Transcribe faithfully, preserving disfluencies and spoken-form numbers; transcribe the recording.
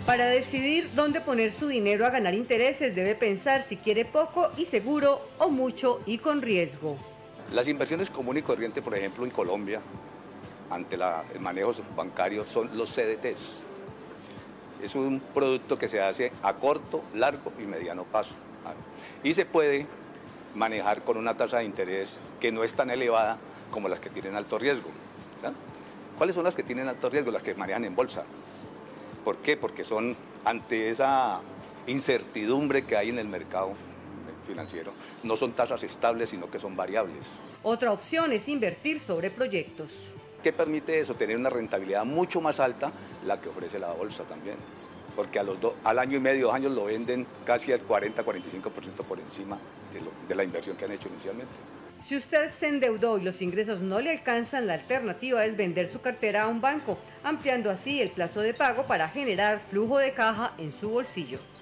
Para decidir dónde poner su dinero a ganar intereses, debe pensar si quiere poco y seguro o mucho y con riesgo. Las inversiones común y corriente, por ejemplo, en Colombia, ante la, el manejo bancario, son los C D Ts. Es un producto que se hace a corto, largo y mediano plazo. Y se puede manejar con una tasa de interés que no es tan elevada como las que tienen alto riesgo. ¿Sí? ¿Cuáles son las que tienen alto riesgo? Las que manejan en bolsa. ¿Por qué? Porque son ante esa incertidumbre que hay en el mercado financiero, no son tasas estables, sino que son variables. Otra opción es invertir sobre proyectos. ¿Qué permite eso? Tener una rentabilidad mucho más alta, la que ofrece la bolsa también. Porque a los do, al año y medio, dos años lo venden casi al cuarenta a cuarenta y cinco por ciento por encima de, lo, de la inversión que han hecho inicialmente. Si usted se endeudó y los ingresos no le alcanzan, la alternativa es vender su cartera a un banco, ampliando así el plazo de pago para generar flujo de caja en su bolsillo.